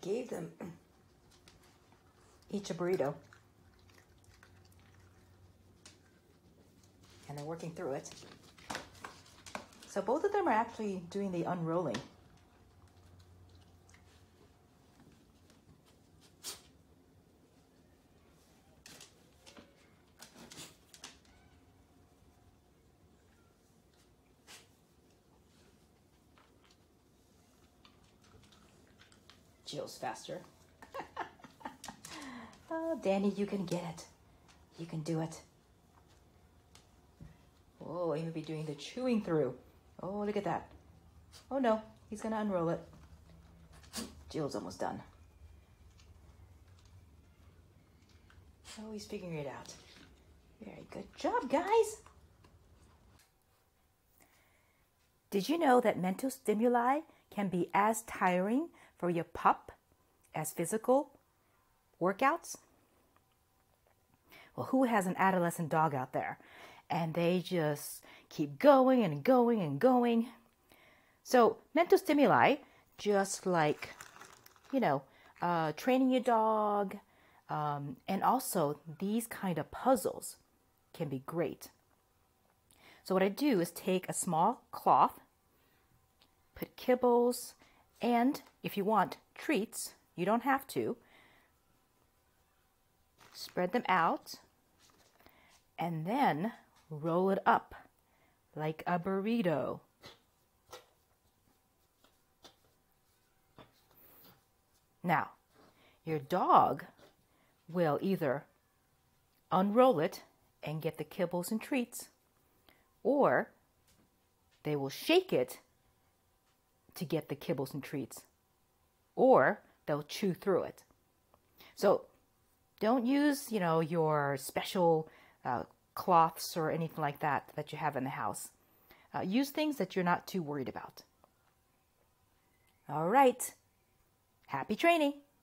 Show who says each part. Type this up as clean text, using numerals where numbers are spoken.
Speaker 1: gave them each a burrito. And they're working through it. So both of them are actually doing the unrolling. Jill's faster. Oh, Danny, you can get it. You can do it. Oh, he may be doing the chewing through. Oh, look at that. Oh no, he's gonna unroll it. Jill's almost done. Oh, he's figuring it out. Very good job, guys. Did you know that mental stimuli can be as tiring for your pup as physical workouts? Well, who has an adolescent dog out there? And they just keep going and going and going. So mental stimuli, just like, training your dog, and also these kind of puzzles can be great. So what I do is take a small cloth, put kibbles, and if you want treats, you don't have to, spread them out, and then roll it up like a burrito. Now, your dog will either unroll it and get the kibbles and treats, or they will shake it to get the kibbles and treats, or they'll chew through it. So don't use, your special cloths or anything like that you have in the house. Use things that you're not too worried about. All right. Happy training.